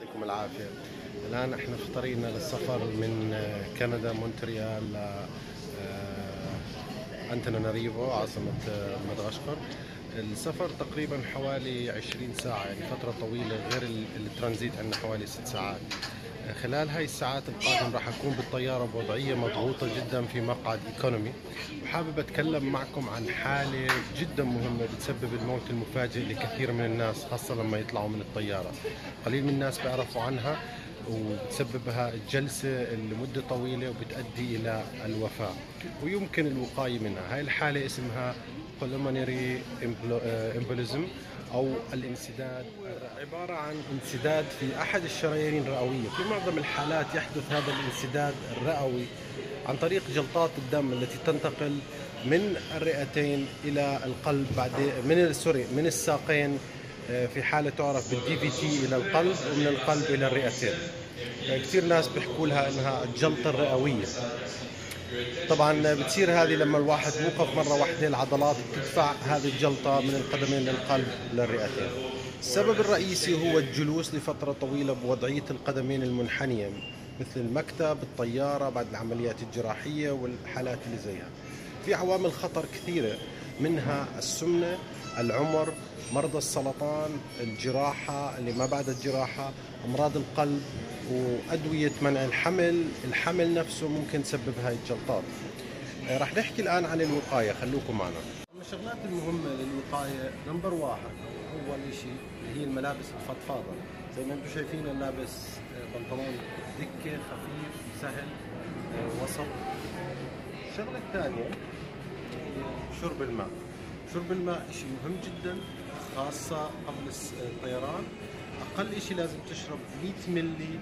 يعطيكم العافية. الآن احنا في طريقنا للسفر من كندا مونتريال ل أنتاناناريفو عاصمة مدغشقر. السفر تقريبا حوالي 20 ساعة، يعني فترة طويلة، غير الترانزيت عندنا حوالي 6 ساعات. خلال هاي الساعات القادمة راح أكون بالطيارة بوضعية مضغوطة جدا في مقعد إيكونومي، وحابب أتكلم معكم عن حالة جدا مهمة بتسبب الموت المفاجئ لكثير من الناس، خاصة لما يطلعوا من الطيارة. قليل من الناس بيعرفوا عنها، وبتسببها الجلسة لمدة طويلة وبتؤدي إلى الوفاة، ويمكن الوقاية منها. هاي الحالة اسمها pulmonary embolism أو الانسداد. عبارة عن انسداد في أحد الشرايين الرئوية. في معظم الحالات يحدث هذا الانسداد الرئوي عن طريق جلطات الدم التي تنتقل من الرئتين إلى القلب، من الساقين، في حالة تعرف بالدي في تي إلى القلب، ومن القلب إلى الرئتين. كثير ناس بيحكوا لها إنها الجلطة الرئوية. طبعا بتصير هذه لما الواحد يوقف مرة واحدة، العضلات بتدفع هذه الجلطة من القدمين للقلب للرئتين. السبب الرئيسي هو الجلوس لفترة طويلة بوضعية القدمين المنحنية، مثل المكتب، الطيارة، بعد العمليات الجراحية والحالات اللي زيها. في عوامل خطر كثيرة، منها السمنة، العمر، مرضى السرطان، الجراحة اللي ما بعد الجراحة، أمراض القلب، وأدوية منع الحمل نفسه ممكن تسبب هاي الجلطات. راح نحكي الآن عن الوقاية، خلوكم معنا. من الشغلات المهمة للوقاية، نمبر واحد، أول شيء اللي هي الملابس الفضفاضة. زي ما انتم شايفين أنا لابس بنطلون دكة خفيف سهل وسط. الشغلة الثانية شرب الماء. شرب الماء شيء مهم جدا، خاصة قبل الطيران. أقل شيء لازم تشرب 100 ملي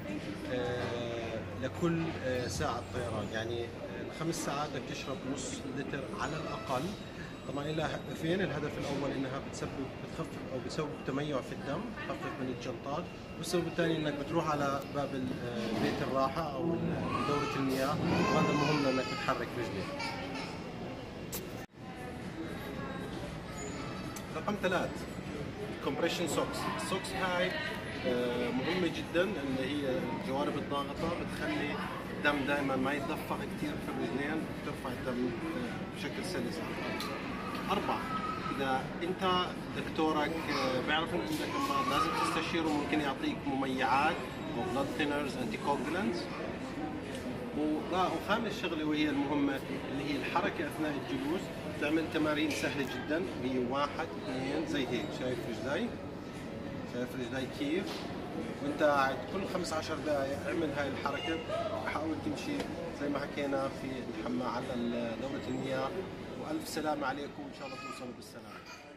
لكل ساعة طيران، يعني ال5 ساعات بدك تشرب نص لتر على الأقل. طبعا لها هدفين، الهدف الأول إنها بتخفف أو بتسبب تميع في الدم، تخفف من الجلطات، والسبب الثاني إنك بتروح على باب بيت الراحة أو دورة المياه، وهذا مهم لأنك بتحرك رجليك. رقم 3 كومبريشن سوكس. السوكس هاي مهمة جدا، اللي هي الجوانب الضاغطة، بتخلي الدم دائما ما يتدفق كثير في الرجلين، بترفع الدم بشكل سلس. 4 إذا أنت دكتورك بيعرف إن عندك أمراض لازم تستشيره، ممكن يعطيك مميعات أو بلاد ثينرز، أنتي كوجولانتس. وخامس شغلة وهي المهمة اللي هي الحركة أثناء الجلوس. تعمل تمارين سهلة جدا، هي 1 2 زي هيك. شايف رجلي كيف؟ وانت قاعد كل 15 دقائق اعمل هاي الحركة، وحاول تمشي زي ما حكينا في الحمام على دورة المياه. وألف سلامة عليكم، إن شاء الله توصلوا بالسلامة.